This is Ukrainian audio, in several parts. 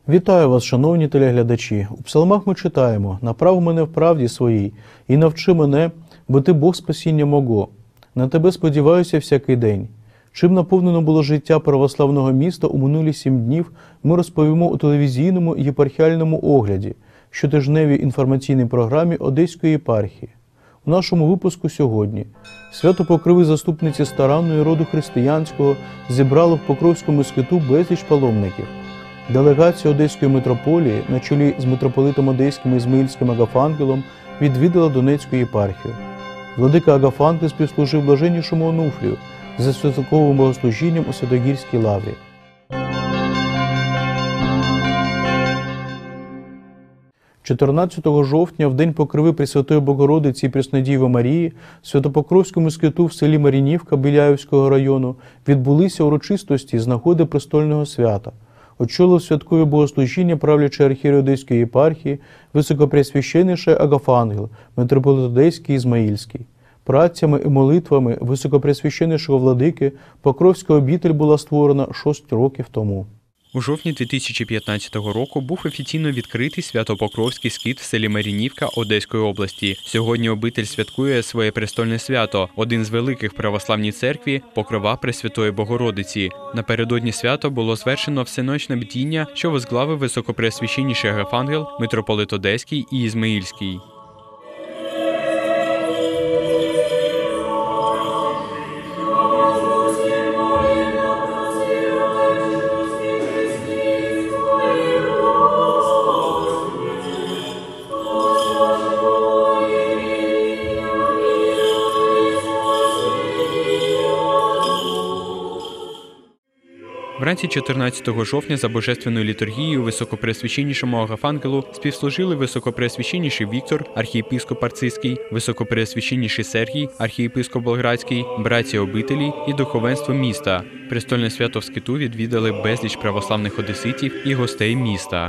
Вітаю вас, шановні телеглядачі. У псалмах ми читаємо: «Направ мене в правді своїй і навчи мене, бо ти Бог спасіння мого. На тебе сподіваюся всякий день». Чим наповнено було життя православного міста у минулі 7 днів, ми розповімо у телевізійному і єпархіальному огляді, щотижневій інформаційній програмі Одеської єпархії. У нашому випуску сьогодні свято-покрови заступниці старанної роду християнського зібрали в Покровському скиту безліч паломників. Делегація Одеської митрополії на чолі з митрополитом Одеським і Ізмаїльським Агафангелом відвідала Донецьку єпархію. Владика Агафангел співслужив блаженнішому Онуфрію за святковим богослужінням у Святогірській лаврі. – 14 жовтня, в день покрови Пресвятої Богородиці і Преснодіви Марії, в Свято-Покровському скиту в селі Мар'їнівка Біляївського району відбулися урочистості з нагоди престольного свята. Очолив святкове богослужіння правлячий архієрей Одеської єпархії, високопреосвященніший Агафангел, митрополит Одеський і Ізмаїльський. Працями і молитвами високопреосвященнішого владики Покровська обітель була створена 6 років тому. У жовтні 2015 року був офіційно відкритий Свято-Покровський скит в селі Мар'їнівка Одеської області. Сьогодні обитель святкує своє престольне свято, один з великих в православній церкві – Покрова Пресвятої Богородиці. Напередодні свята було звершено всеночне бдіння, що возглавив високопреосвященніший Агафангел, митрополит Одеський і Ізмаїльський. Вранці 14 жовтня за божественною літургією високопреосвященнішому Агафангелу співслужили високопреосвященніший Віктор, архієпископ Арцизький, високопреосвященніший Сергій, архієпископ Болградський, братці обителі і духовенство міста. Престольне свято в скиту відвідали безліч православних одеситів і гостей міста.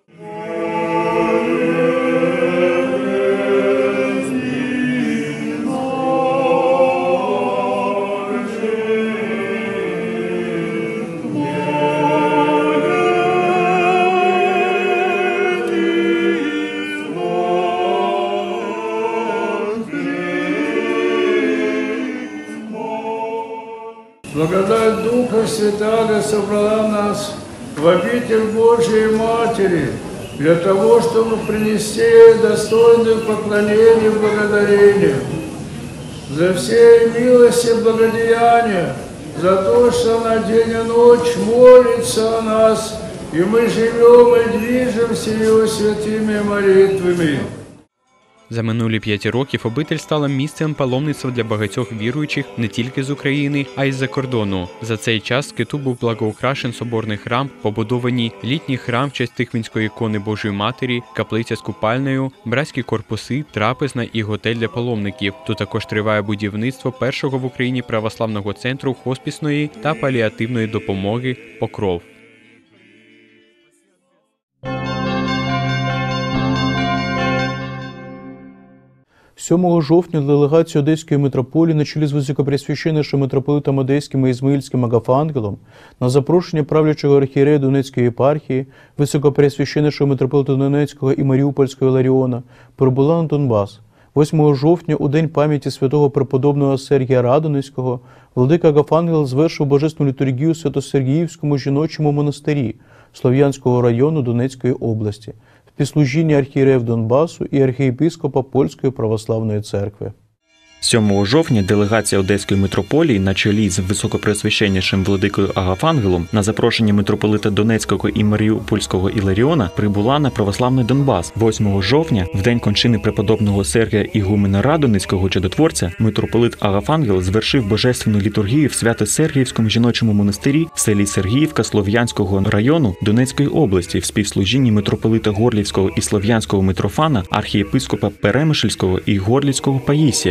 Благодать Духа Святаго собрала нас в обитель Божией Матери для того, чтобы принести ей достойное поклонение и благодарение за все милости и благодеяния, за то, что она день и ночь молится о нас, и мы живем и движемся Его святыми молитвами. За минулі 5 років обитель стала місцем паломництва для багатьох віруючих не тільки з України, а й з-за кордону. За цей час в скиту був благоукрашен соборний храм, побудовані літній храм в честь Тихвинської ікони Божої Матері, каплиця з купальнею, братські корпуси, трапезна і готель для паломників. Тут також триває будівництво першого в Україні православного центру хоспісної та паліативної допомоги «Покров». 7 жовтня делегація Одеської митрополії на чолі з високопреосвященнішим митрополитом Одеським і Ізмаїльським Агафангелом на запрошення правлячого архієрея Донецької єпархії, високопреосвященнішого митрополита Донецького і Маріупольського Іларіона прибула на Донбас. 8 жовтня, у день пам'яті святого преподобного Сергія Радонезького, владика Агафангел звершив божественну літургію в Свято-Сергіївському жіночому монастирі Слов'янського району Донецької області, в співслужінні архієреїв Донбасу і архієпископа Польської православної церкви. 7 жовтня делегація Одеської митрополії на чолі з високопреосвященнішим владикою Агафангелом на запрошення митрополита Донецького і Маріупольського Іларіона прибула на православний Донбас. 8 жовтня, в день кончини преподобного Сергія Ігумена Радонезького чудотворця, митрополит Агафангел звершив божественну літургію в Свято-Сергіївському жіночому монастирі в селі Сергіївка Слов'янського району Донецької області в співслужінні митрополита Горлівського і Слов'янського митрофана, архієпископа Перемишльського і Горлівського Паїсія, Польська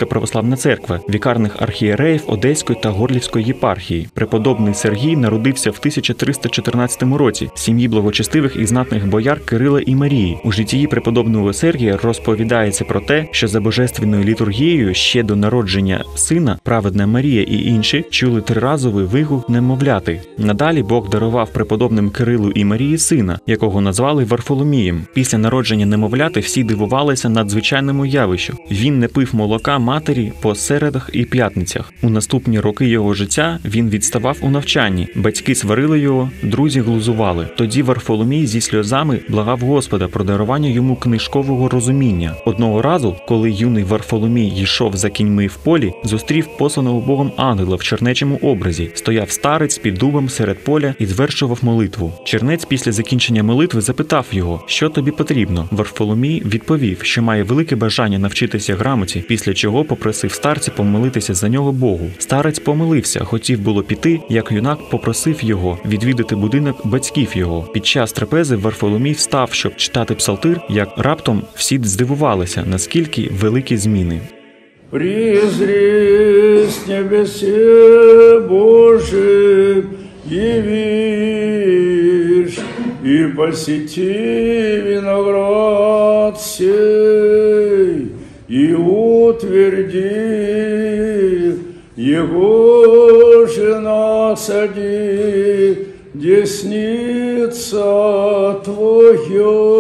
Українська православна церква, вікарних архієреїв Одеської та Горлівської єпархії. Преподобний Сергій народився в 1314 році в сім'ї благочестивих і знатних бояр Кирила і Марії. У житті преподобного Сергія розповідається про те, що за божественною літургією ще до народження сина праведна Марія і інші чули триразовий вигук немовляти. Надалі Бог дарував преподобним Кирилу і Марії сина, якого назвали Варфоломієм. Після народження немовляти всі дивувалися надзвичайному явищу. Він не пив молока матері по середах і п'ятницях. У наступні роки його життя він відставав у навчанні. Батьки сварили його, друзі глузували. Тоді Варфоломій зі сльозами благав Господа про дарування йому книжкового розуміння. Одного разу, коли юний Варфоломій йшов за кіньми в полі, зустрів посланого Богом ангела в чернечому образі. Стояв старець під дубом серед поля і звершував молитву. Чернець після закінчення молитви запитав його, що тобі потрібно. Варфоломій відповів, що має велике бажання навчитися грамоті, після чого попросив старця помолитися за нього Богу. Старець помолився, хотів було піти, як юнак попросив його відвідати будинок батьків його. Під час трапези Варфоломій встав, щоб читати псалтир, як раптом всі здивувалися, наскільки великі зміни. «Призри с небесе Божий, явишь, и посети виноград сей, и утверди, его же насади, десница Твоя».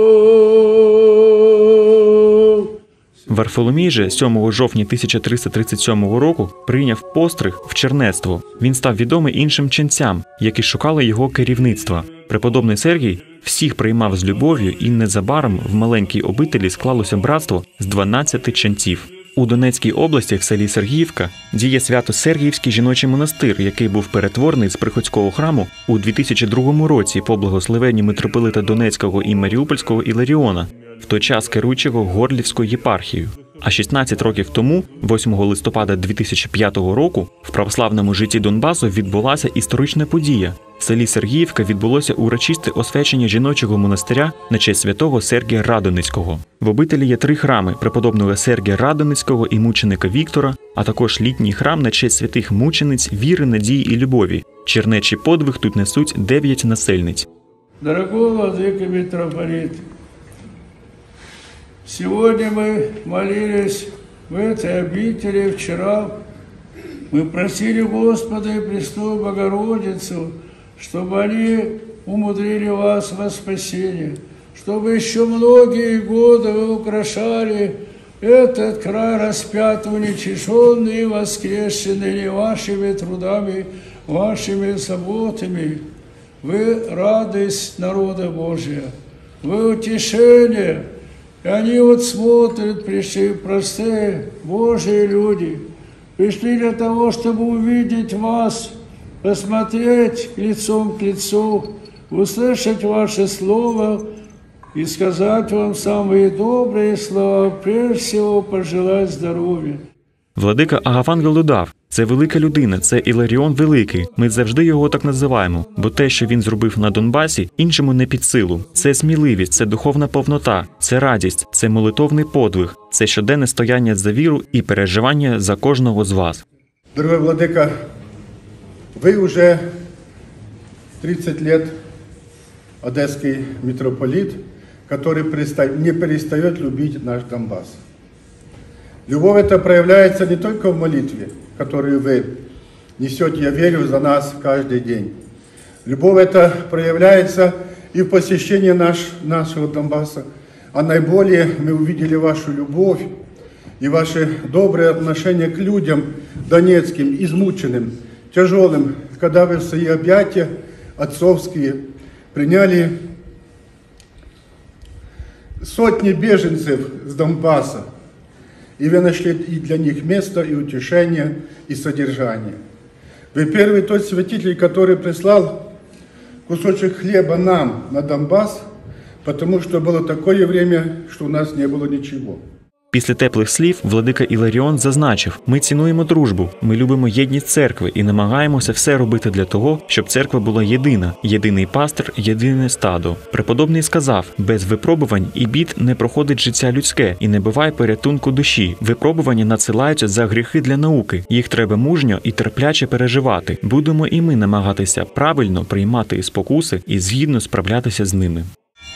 Варфоломій же 7 жовтня 1337 року прийняв постриг в чернецтво. Він став відомий іншим ченцям, які шукали його керівництва. Преподобний Сергій всіх приймав з любов'ю, і незабаром в маленькій обителі склалося братство з 12 ченців. У Донецькій області в селі Сергіївка діє Свято-Сергіївський жіночий монастир, який був перетворений з приходського храму у 2002 році по благословенні митрополита Донецького і Маріупольського Іларіона, в той час керуючого Горлівською єпархією. А 16 років тому, 8 листопада 2005 року, в православному житті Донбасу відбулася історична подія. В селі Сергіївка відбулося урочисте освячення жіночого монастиря на честь святого Сергія Радоницького. В обителі є 3 храми – преподобного Сергія Радоницького і мученика Віктора, а також літній храм на честь святих мучениць віри, надії і любові. Чернечий подвиг тут несуть 9 насельниць. Дорогой владыка митрополит, сегодня мы молились в этой обители, вчера мы просили Господа и Пресвятую Богородицу, чтобы они умудрили вас во спасение, чтобы еще многие годы вы украшали этот край распятый, уничиженный и воскресенный вашими трудами, вашими заботами. Вы радость народа Божия, вы утешение. И они вот смотрят, пришли простые Божьи люди, пришли для того, чтобы увидеть вас, посмотреть лицом к лицу, услышать ваше слово и сказать вам самые добрые слова, прежде всего пожелать здоровья. Владика Агафангел додав, це велика людина, це Іларіон Великий. Ми завжди його так називаємо, бо те, що він зробив на Донбасі, іншому не під силу. Це сміливість, це духовна повнота, це радість, це молитовний подвиг, це щоденне стояння за віру і переживання за кожного з вас. Дорогой владыка, вы уже 30 лет одесский митрополит, который не перестает любить наш Донбасс. Любовь эта проявляется не только в молитве, которую вы несете, я верю, за нас каждый день. Любовь эта проявляется и в посещении нашего Донбасса. А наиболее мы увидели вашу любовь и ваше доброе отношение к людям донецким, измученным, тяжелым, когда вы в свои объятия отцовские приняли сотни беженцев с Донбасса. И вы нашли и для них место, и утешение, и содержание. Вы первый тот святитель, который прислал кусочек хлеба нам на Донбасс, потому что было такое время, что у нас не было ничего. Після теплих слів владика Іларіон зазначив: «Ми цінуємо дружбу, ми любимо єдність церкви і намагаємося все робити для того, щоб церква була єдина, єдиний пастир, єдине стадо». Преподобний сказав: «Без випробувань і бід не проходить життя людське і не буває порятунку душі. Випробування надсилаються за гріхи для науки. Їх треба мужньо і терпляче переживати. Будемо і ми намагатися правильно приймати спокуси і згідно справлятися з ними».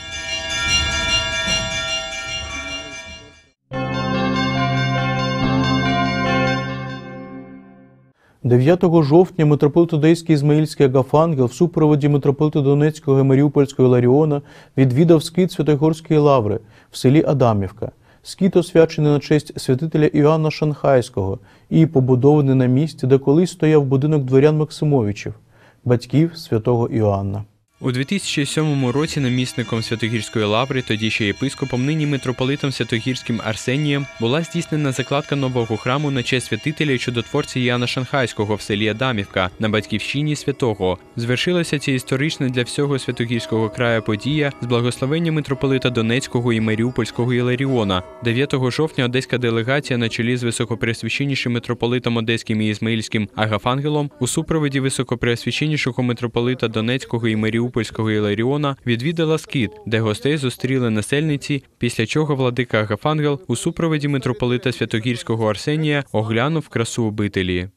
9 жовтня митрополит Одеський Ізмаїльський Агафангел в супроводі митрополита Донецького і Маріупольського Іларіона відвідав скит Святогорської лаври в селі Адамівка. Скит освячений на честь святителя Іоанна Шанхайського і побудований на місці, де колись стояв будинок дворян Максимовичів, батьків святого Іоанна. У 2007 році намісником Святогірської лаври, тоді ще єпископом, нині митрополитом Святогірським Арсенієм, була здійснена закладка нового храму на честь святителя і чудотворця Іоанна Шанхайського в селі Адамівка на батьківщині святого. Звершилася ця історична для всього Святогірського краю подія з благословення митрополита Донецького і Маріупольського Іларіона. 9 жовтня одеська делегація на чолі з високопреосвященнішим митрополитом Одеським і Ізмаїльським Агафангелом у супроводі високопреосвященнішого митрополита Донецького і Маріупольського Іларіона відвідала скит, де гостей зустріли насельниці, після чого владика Агафангел у супроводі митрополита Святогірського Арсенія оглянув красу обителі.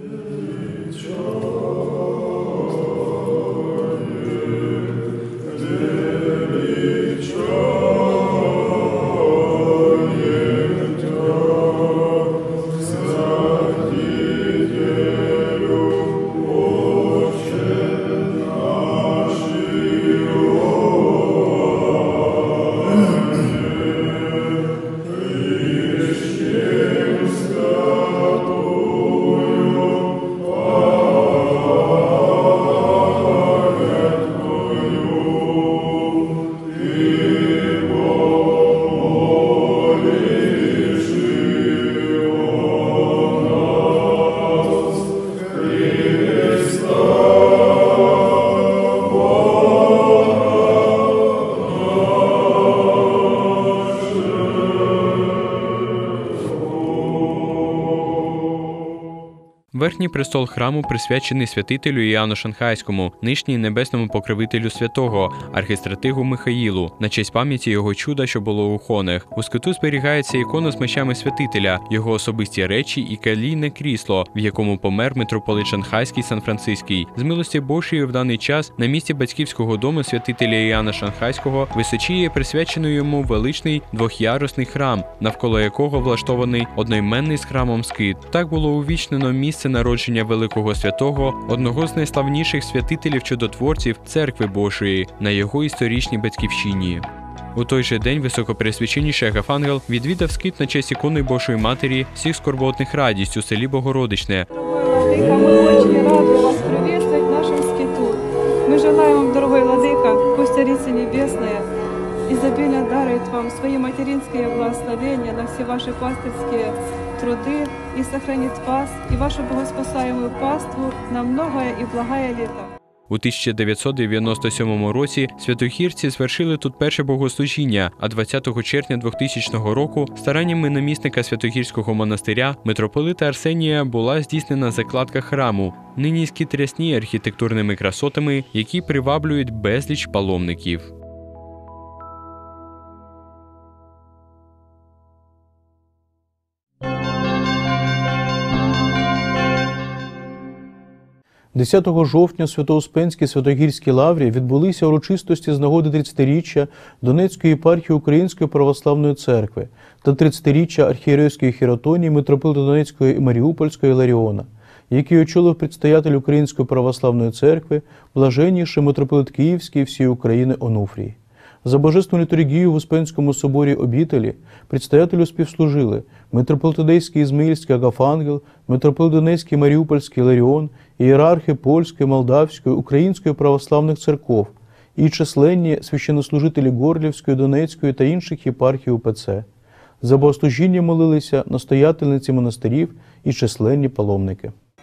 Верхній престол храму присвячений святителю Іоанну Шанхайському, нижній небесному покровителю святого, архистратигу Михаїлу, на честь пам'яті його чуда, що було у Хонех. У скиту зберігається ікона з мечами святителя, його особисті речі і калійне крісло, в якому помер митрополит Шанхайський Сан-Франциський. З милості Божої в даний час на місці батьківського дому святителя Іоанна Шанхайського височіє присвячений йому величний двохярусний храм, навколо якого влаштований одноіменний з храмом скит. Так було увічнено місце народження великого святого, одного з найславніших святителів-чудотворців Церкви Божої, на його історичній батьківщині. У той же день високопреосвященніший Агафангел відвідав скит на честь ікони Божої Матері всіх скорботних радість у селі Богородичне. Владыка, мы очень рады вас приветствовать в нашем скиту. Мы желаем вам, дорогой Владыка, пусть Царица Небесная изобильно дарует вам свои материнские благословения на все ваши пастырские труды и сохранит вас и вашу богоспасаемую паству на многое и благое лето. У 1997 році святогірці звершили тут перше богослужіння, а 20 червня 2000 року стараннями намісника Святогірського монастиря митрополита Арсенія була здійснена закладка храму, нині скит рясніє архітектурними красотами, які приваблюють безліч паломників. – 10 жовтня у Свято-Успенській Святогірській лаврі відбулися урочистості з нагоди 30-річчя Донецької єпархії Української православної церкви та 30-річчя архієрейської хіротонії митрополита Донецького і Маріупольського Іларіона, який очолив предстоятель Української православної церкви, блаженніший митрополит Київський і всієї України Онуфрій. За божественну літургію в Успенському соборі обітелі предстоятелю співслужили митрополит Одеський Ізмаїльський Агафангел, митрополит Донецький Маріупольський Іларіон, ієрархи Польської, Молдавської, Української православних церков і численні священнослужителі Горлівської, Донецької та інших єпархій УПЦ. За богослужіння молилися настоятельниці монастирів і численні паломники.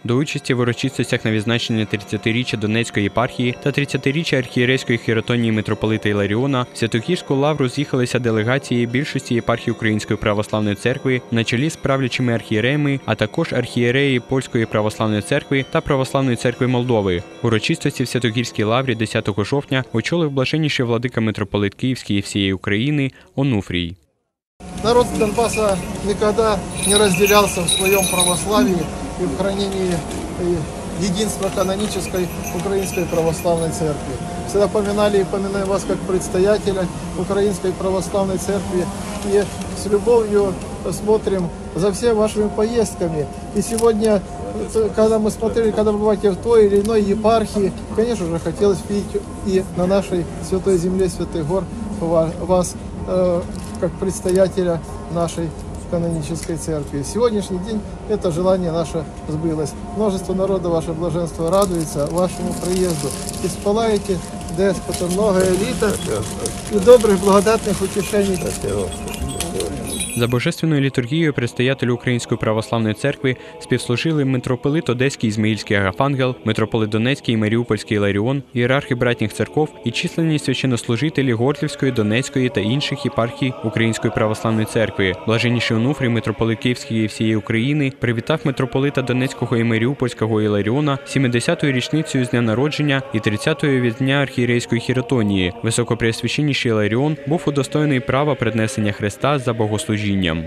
До участі в урочистостях на відзначення 30-річчя Донецької єпархії та 30-річчя архієрейської хіротонії митрополита Іларіона в Свято-Гірську лавру з'їхалися делегації більшості єпархій Української православної церкви на чолі з правлячими архієреями, а також архієреї Польської православної церкви та Православної церкви Молдови. Урочистості в Свято-Гірській лаврі 10 жовтня очолив блаженніший владика митрополит Київський і всієї України Онуфрій. Народ Донбасса никогда не разделялся в своем православии и в хранении единства канонической Украинской Православной Церкви. Всегда поминали и поминаем вас как предстоятеля Украинской Православной Церкви и с любовью смотрим за всеми вашими поездками. И сегодня, когда мы смотрели, когда вы бываете в той или иной епархии, конечно же, хотелось видеть и на нашей святой земле, Святых Гор, вас как предстоятеля нашей канонической церкви. Сегодняшний день это желание наше сбылось. Множество народа, ваше блаженство, радуется вашему приезду. И спалаете, деспота, многое літа и добрых, благодатных утешений. За божественною літургією предстоятелю Української православної церкви співслужили митрополит Одеський Ізмаїльський Агафангел, митрополит Донецький і Маріупольський Іларіон, ієрархи братніх церков і численні священнослужителі Горлівської, Донецької та інших єпархій Української православної церкви. Блаженніший Онуфрій, митрополит Київський і всієї України, привітав митрополита Донецького і Маріупольського Іларіона 70-ю річницею з дня народження і 30-ю від дня архієрейської хіротонії. Високопреосвященніший Іларіон був удостоєний права преднесення Христа за богослужінням.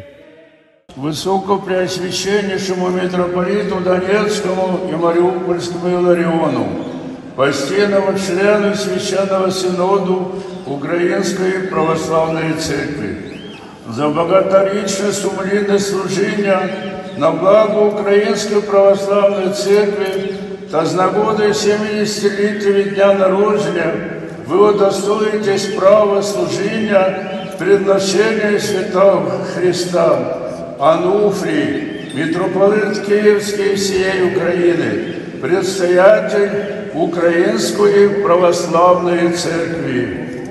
Высокопреосвященнейшему митрополиту Донецкому и Мариупольскому Иллариону, постійному члену Священного Синоду Української Православної Церкви, за багаторічне сумлінне служіння на благо Української Православної Церкви та з нагоди 70-ліття від дня народження ви удостоїтесь права служіння предношения святого Христа. Онуфрий, митрополит Киевский всей Украины, предстоятель Украинской Православной Церкви.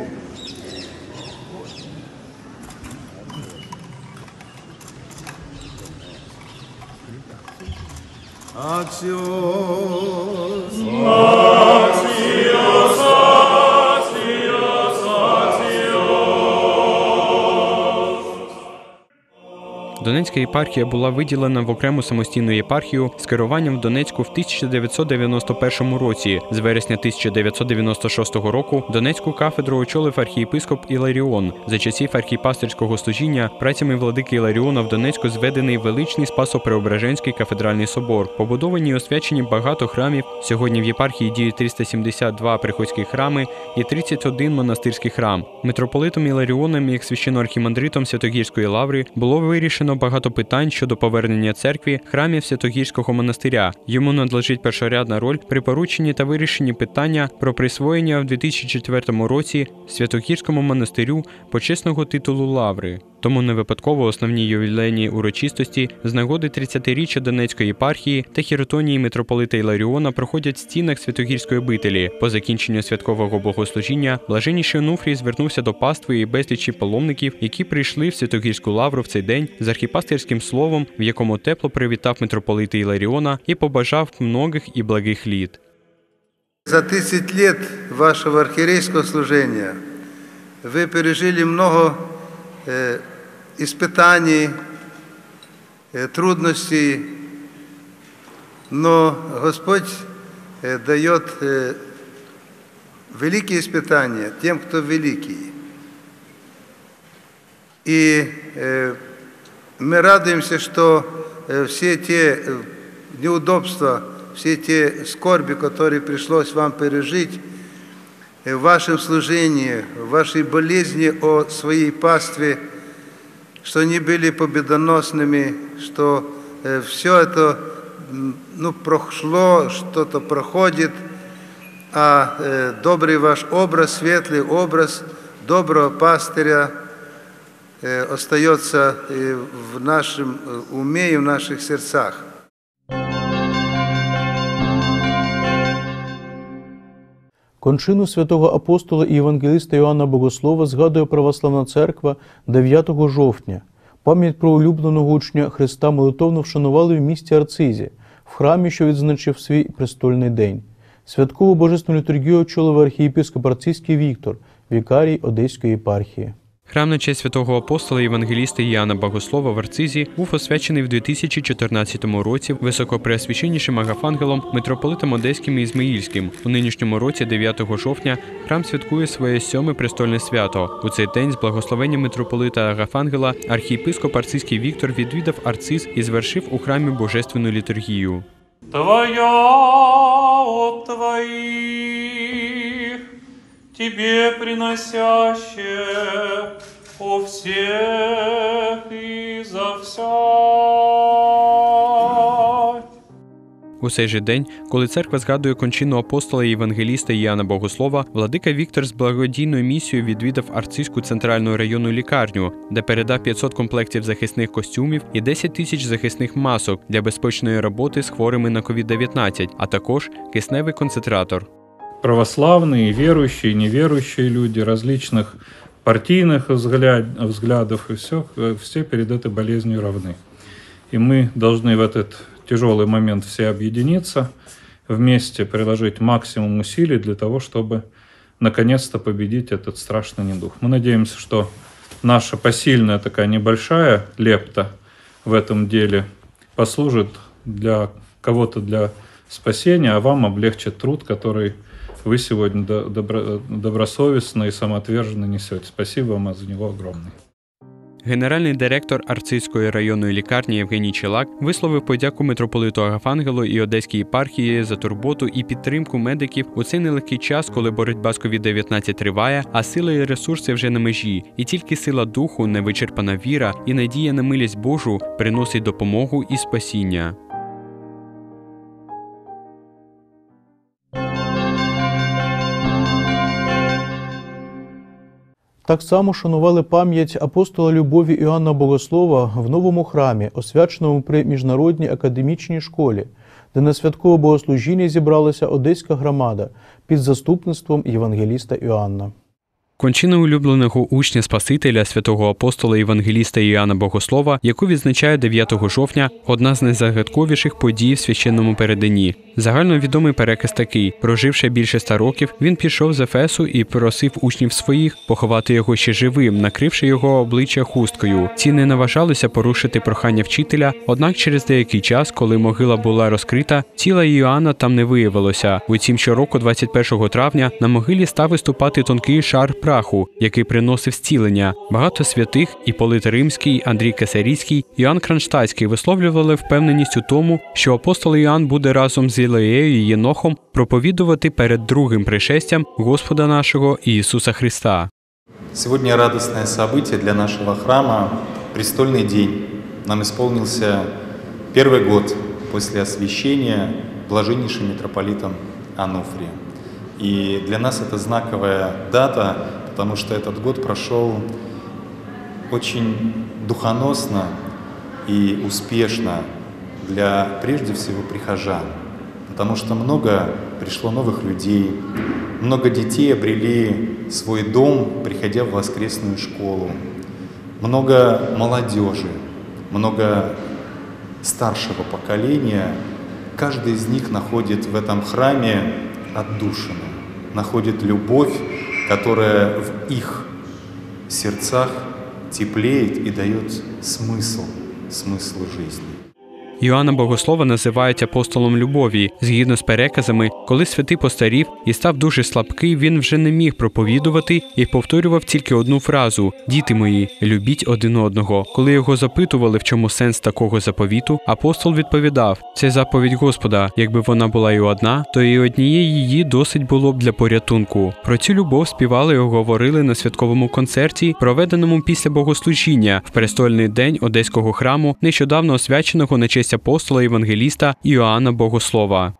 Донецька єпархія була виділена в окрему самостійну єпархію з керуванням в Донецьку в 1991 році. З вересня 1996 року Донецьку кафедру очолив архієпископ Іларіон. За часів архіпастирського служіння працями владики Іларіона в Донецьку зведений величний Спасо-Преображенський кафедральний собор. Побудовані і освячені багато храмів. Сьогодні в єпархії діють 372 приходські храми і 31 монастирський храм. Митрополитом Іларіоном, як священноархімандритом Свято-Гірської лаври, було вирішено багато питань щодо повернення церкві храмів Свято-Гірського монастиря. Йому надлежить першорядна роль при порученні та вирішенні питання про присвоєння в 2004 році Свято-Гірському монастирю почесного титулу лаври. Тому не випадково основні ювілейні урочистості з нагоди 30-річчя Донецької єпархії та хіротонії митрополита Іларіона проходять в стінах Свято-Гірської обителі. По закінченню святкового богослужіння блаженніший Онуфрій звернувся до пастви і безлічі паломників, які прийшли в Свято-Гірську лавру в цей день з архіпастирським словом, в якому тепло привітав митрополита Іларіона і побажав многих і благих літ. За 30 лет вашего архиерейского служения вы пережили много испытаний, трудностей, но Господь дает великие испытания тем, кто великий. И мы радуемся, что все те неудобства, все те скорби, которые пришлось вам пережить в вашем служении, в вашей болезни о своей пастве, что они были победоносными, что все это прошло, что-то проходит, а добрый ваш образ, светлый образ доброго пастыря остается в нашем уме и в наших сердцах. Кончину святого апостола і євангелиста Іоанна Богослова згадує Православна Церква 9 жовтня. Пам'ять про улюбленого учня Христа молитовно вшанували в місті Арцизі. В в храмі, що відзначив свій престольний день. Святкову божественну літургію очолив архієпископ Арцизький Віктор, вікарій Одеської єпархії. Храм на честь святого апостола і євангеліста Іоанна Богослова в Арцизі був освячений в 2014 році високопреосвященнішим Агафангелом митрополитом Одеським і Ізмаїльським. У нинішньому році, 9 жовтня, храм святкує своє 7-ме престольне свято. У цей день з благословення митрополита Агафангела архієпископ Арцизький Віктор відвідав Арциз і звершив у храмі божественну літургію. Твоя от Твоих, Тебе приносящее о всех и за всяк. У цей же день, коли церква згадує кончину апостола і євангеліста Іоанна Богослова, владика Віктор з благодійною місією відвідав Арцизьку центральну районну лікарню, де передав 500 комплектів захисних костюмів і 10 тисяч захисних масок для безпечної роботи з хворими на COVID-19, а також кисневий концентратор. Православные, верующие, неверующие люди, различных партийных взглядов, и все перед этой болезнью равны. И мы должны в этот тяжелый момент все объединиться, вместе приложить максимум усилий для того, чтобы наконец-то победить этот страшный недуг. Мы надеемся, что наша посильная такая небольшая лепта в этом деле послужит для кого-то для спасения, а вам облегчит труд, который вы сегодня добросовестно и самоотверженно несете. Спасибо вам за него огромное. Генеральний директор Арцизької районної лікарні Євгеній Челак висловив подяку митрополиту Агафангелу і Одеській єпархії за турботу і підтримку медиків у цей нелегкий час, коли боротьба з COVID-19 триває, а сили і ресурси вже на межі. І тільки сила духу, невичерпана віра і надія на милість Божу приносить допомогу і спасіння. Так само шанували пам'ять апостола любові Іоанна Богослова в новому храмі, освяченому при Міжнародній академічній школі, де на святкове богослужіння зібралася одеська громада під заступництвом євангеліста Іоанна. Кончина улюбленого учня Спасителя, святого апостола євангеліста Іоанна Богослова, яку відзначає 9 жовтня, одна з найзагадковіших подій в священному переданні. Загальновідомий переказ такий: проживши більше 100 років, він пішов з Ефесу і просив учнів своїх поховати його ще живим, накривши його обличчя хусткою. Ці не наважалися порушити прохання вчителя, однак через деякий час, коли могила була розкрита, тіла Іоанна там не виявилося. Утім, щороку 21 травня на могилі став виступати тонкий шар праху, який приносив зцілення. Багато святих – Іполит Римський, Андрій Кесарійський, Іоанн Кронштадтський висловлювали впевненість у тому, що апостол Іоанн буде разом з Ілеєю і Єнохом проповідувати перед другим пришестям Господа нашого Ісуса Христа. Сегодня радостное событие для нашего храма – престольный день. Нам исполнился первый год после освящения блаженнейшим митрополитом Ануфрием. И для нас это знаковая дата, потому что этот год прошел очень духоносно и успешно для, прежде всего, прихожан. Потому что много пришло новых людей, много детей обрели свой дом, приходя в воскресную школу. Много молодежи, много старшего поколения. Каждый из них находит в этом храме отдушину, находит любовь, которая в их сердцах теплеет и дает смысл жизни. Іоанна Богослова називають апостолом любові. Згідно з переказами, коли святий постарів і став дуже слабкий, він вже не міг проповідувати і повторював тільки одну фразу: «Діти мої, любіть один одного». Коли його запитували, в чому сенс такого заповіту, апостол відповідав: «Це заповідь Господа. Якби вона була і одна, то і однієї її досить було б для порятунку». Про цю любов співали і говорили на святковому концерті, проведеному після богослужіння в престольний день Одеського храму, нещодавно освяченого на честь апостола євангеліста Іоанна Богослова.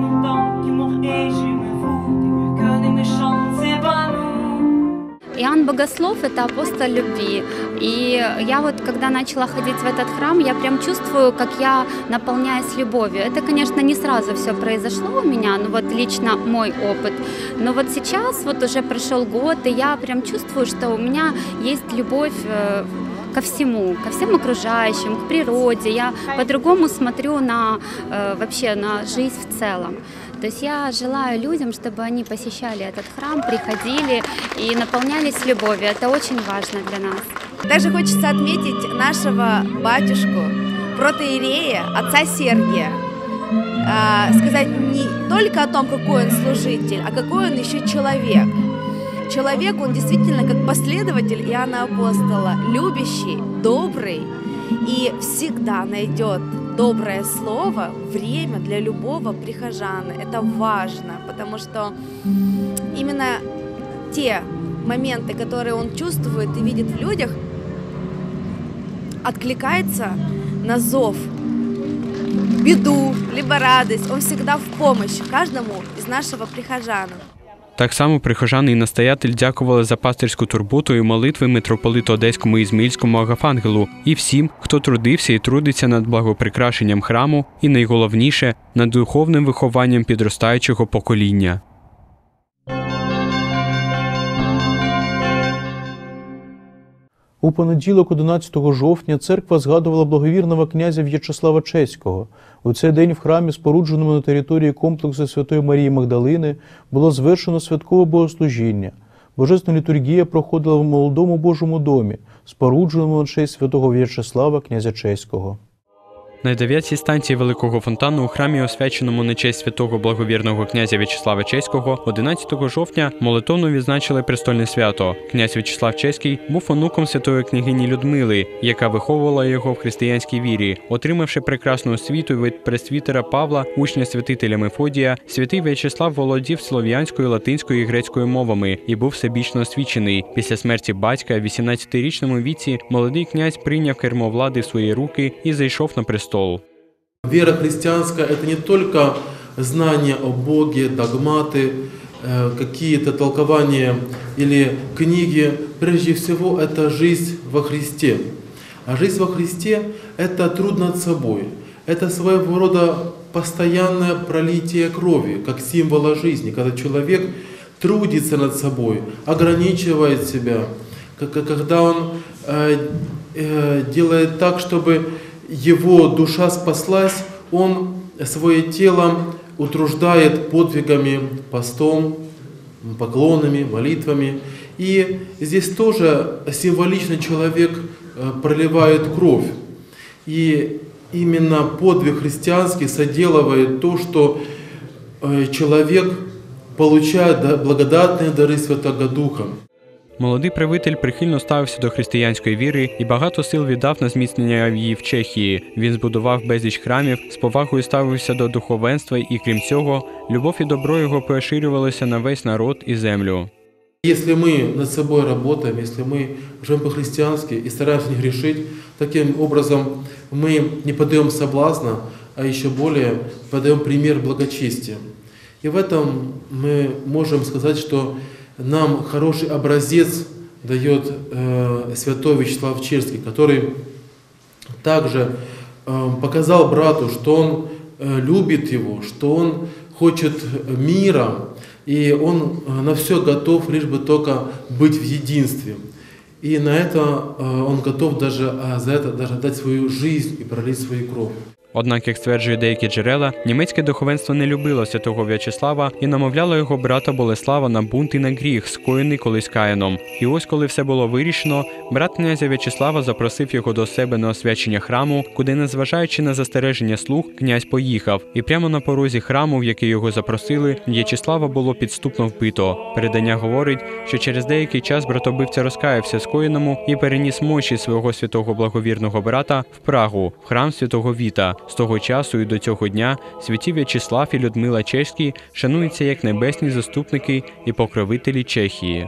Иоанн богослов – это апостол любви. И я вот, когда начала ходить в этот храм, я прям чувствую, как я наполняюсь любовью. Это, конечно, не сразу все произошло у меня, ну вот лично мой опыт. Но вот сейчас, вот уже прошел год, и я прям чувствую, что у меня есть любовь ко всему, ко всем окружающим, к природе. Я по-другому смотрю на вообще на жизнь в целом. То есть я желаю людям, чтобы они посещали этот храм, приходили и наполнялись любовью. Это очень важно для нас. Также хочется отметить нашего батюшку, протоиерея, отца Сергия. Сказать не только о том, какой он служитель, а какой он еще человек. Человек, он действительно как последователь Иоанна Апостола, любящий, добрый и всегда найдет доброе слово, время для любого прихожана. Это важно, потому что именно те моменты, которые он чувствует и видит в людях, откликается на зов, беду, либо радость. Он всегда в помощь каждому из нашего прихожана. Так само прихожани і настоятель дякували за пастирську турботу і молитви митрополиту Одеському і Ізмаїльському Агафангелу і всім, хто трудився і трудиться над благоприкрашенням храму і, найголовніше, над духовним вихованням підростаючого покоління. У понеділок, 11 жовтня, церква згадувала благовірного князя В'ячеслава Чеського. У цей день в храмі, спорудженому на території комплексу Святої Марії Магдалини, було звершено святкове богослужіння. Божественна літургія проходила в молодому Божому домі, спорудженому на честь святого В'ячеслава, князя Чеського. На 9-й станції Великого Фонтану у храмі, освяченому на честь святого благовірного князя В'ячеслава Чеського, 11 жовтня молитовно відзначили престольне свято. Князь В'ячеслав Чеський був онуком святої княгині Людмили, яка виховувала його в християнській вірі. Отримавши прекрасну освіту від пресвітера Павла, учня святителя Мефодія, святий В'ячеслав володів слов'янською, латинською і грецькою мовами і був всебічно освічений. Після смерті батька в 18-річному віці молодий князь прийняв кермо влади в свої руки і зайшов на престол. Вера христианская – это не только знание о Боге, догматы, какие-то толкования или книги. Прежде всего, это жизнь во Христе. А жизнь во Христе – это труд над собой. Это своего рода постоянное пролитие крови, как символа жизни, когда человек трудится над собой, ограничивает себя, когда он делает так, чтобы его душа спаслась, он свое тело утруждает подвигами, постом, поклонами, молитвами. И здесь тоже символично человек проливает кровь. И именно подвиг христианский соделывает то, что человек получает благодатные дары Святого Духа. Молодий правитель прихильно ставився до християнської віри і багато сил віддав на зміцнення її в Чехії. Він збудував безліч храмів, з повагою ставився до духовенства і, крім цього, любов і добро його поширювалися на весь народ і землю. Если мы над собой работаем, если мы живем по-христиански и стараемся не грешить, таким образом мы не подаем соблазна, а еще более подаем пример благочестия. И в этом мы можем сказать, что нам хороший образец дает святой Вячеслав Чеський, который также показал брату, что он любит его, что он хочет мира, и он на все готов, лишь бы только быть в единстве. И на это он готов даже за это даже дать свою жизнь и пролить свою кровь. Однак, як стверджують деякі джерела, німецьке духовенство не любило святого В'ячеслава і намовляло його брата Болеслава на бунт і на гріх, скоєний колись Каїном. І ось, коли все було вирішено, брат князя В'ячеслава запросив його до себе на освячення храму, куди, незважаючи на застереження слуг, князь поїхав. І прямо на порозі храму, в який його запросили, В'ячеслава було підступно вбито. Передання говорить, що через деякий час братобивця розкаявся скоєному і переніс мощі свого святого благовірного брата в Прагу, в храм святого Віта. З того часу і до цього дня святі В'ячеслав і Людмила Чеські шануються як небесні заступники і покровителі Чехії.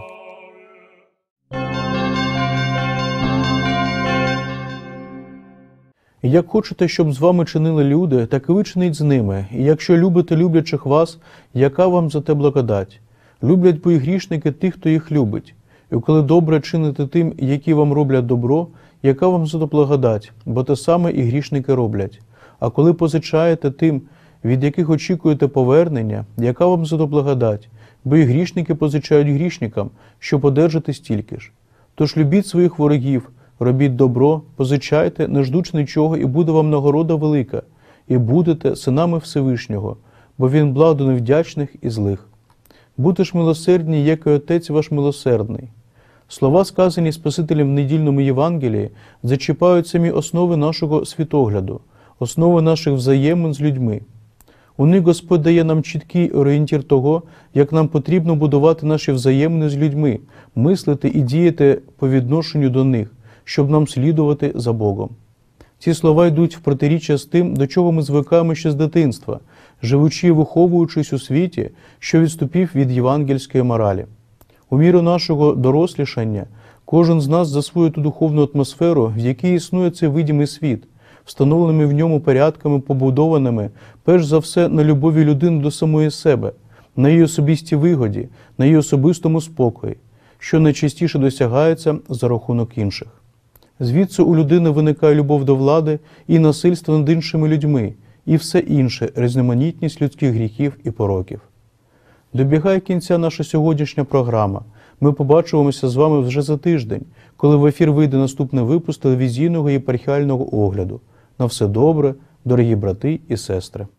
І як хочете, щоб з вами чинили люди, так і ви чиніть з ними. І якщо любите люблячих вас, яка вам за те благодать? Люблять бо і грішники тих, хто їх любить. І коли добре чините тим, які вам роблять добро, яка вам за то благодать, бо те саме і грішники роблять. А коли позичаєте тим, від яких очікуєте повернення, яка вам за то благодать, бо і грішники позичають грішникам, щоб одержати стільки ж. Тож любіть своїх ворогів, робіть добро, позичайте, не ждучи нічого, і буде вам нагорода велика, і будете синами Всевишнього, бо він благ до невдячних і злих. Будьте ж милосердні, як і Отець ваш милосердний. Слова, сказані Спасителем в недільному Євангелії, зачіпають самі основи нашого світогляду, основи наших взаємин з людьми. У них Господь дає нам чіткий орієнтір того, як нам потрібно будувати наші взаємини з людьми, мислити і діяти по відношенню до них, щоб нам слідувати за Богом. Ці слова йдуть в протиріччя з тим, до чого ми звикаємо ще з дитинства, живучи і виховуючись у світі, що відступив від євангельської моралі. У міру нашого дорослішання кожен з нас засвоює ту духовну атмосферу, в якій існує цей видимий світ, встановленими в ньому порядками, побудованими, перш за все, на любові людини до самої себе, на її особистій вигоді, на її особистому спокої, що найчастіше досягається за рахунок інших. Звідси у людини виникає любов до влади і насильство над іншими людьми, і все інше – різноманітність людських гріхів і пороків. Добігає кінця наша сьогоднішня програма. Ми побачимося з вами вже за тиждень, коли в ефір вийде наступний випуск телевізійного єпархіального огляду. На все добре, дорогі брати і сестри.